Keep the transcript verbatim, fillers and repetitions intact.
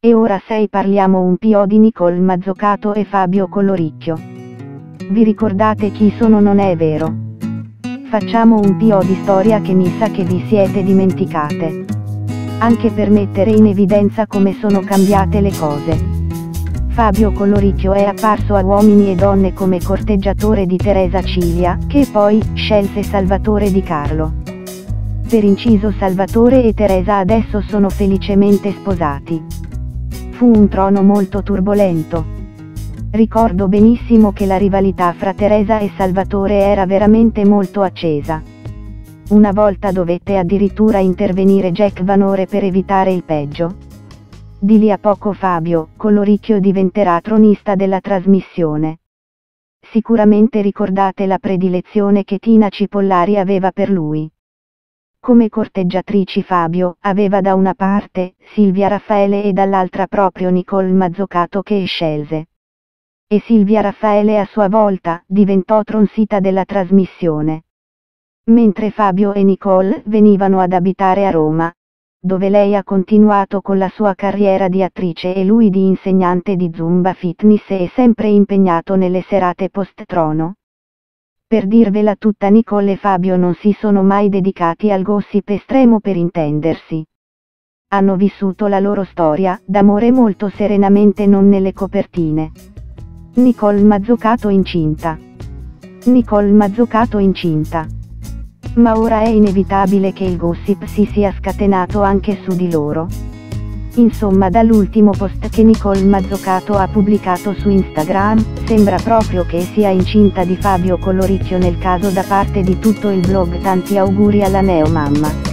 E ora sei parliamo un po' di Nicole Mazzucato e Fabio Colloricchio. Vi ricordate chi sono? Non è vero? Facciamo un po' di storia che mi sa che vi siete dimenticate. Anche per mettere in evidenza come sono cambiate le cose. Fabio Colloricchio è apparso a Uomini e Donne come corteggiatore di Teresa Cilia, che poi scelse Salvatore Di Carlo. Per inciso Salvatore e Teresa adesso sono felicemente sposati. Fu un trono molto turbolento. Ricordo benissimo che la rivalità fra Teresa e Salvatore era veramente molto accesa. Una volta dovette addirittura intervenire Jack Vanore per evitare il peggio. Di lì a poco Fabio Colloricchio diventerà tronista della trasmissione. Sicuramente ricordate la predilezione che Tina Cipollari aveva per lui. Come corteggiatrici Fabio aveva da una parte Silvia Raffaele e dall'altra proprio Nicole Mazzucato che scelse. E Silvia Raffaele a sua volta diventò tronsita della trasmissione. Mentre Fabio e Nicole venivano ad abitare a Roma, dove lei ha continuato con la sua carriera di attrice e lui di insegnante di Zumba Fitness e sempre impegnato nelle serate post-trono. Per dirvela tutta, Nicole e Fabio non si sono mai dedicati al gossip estremo, per intendersi. Hanno vissuto la loro storia d'amore molto serenamente, non nelle copertine. Nicole Mazzucato incinta. Nicole Mazzucato incinta. Ma ora è inevitabile che il gossip si sia scatenato anche su di loro. Insomma, dall'ultimo post che Nicole Mazzucato ha pubblicato su Instagram, sembra proprio che sia incinta di Fabio Colloricchio. Nel caso, da parte di tutto il blog, tanti auguri alla neomamma.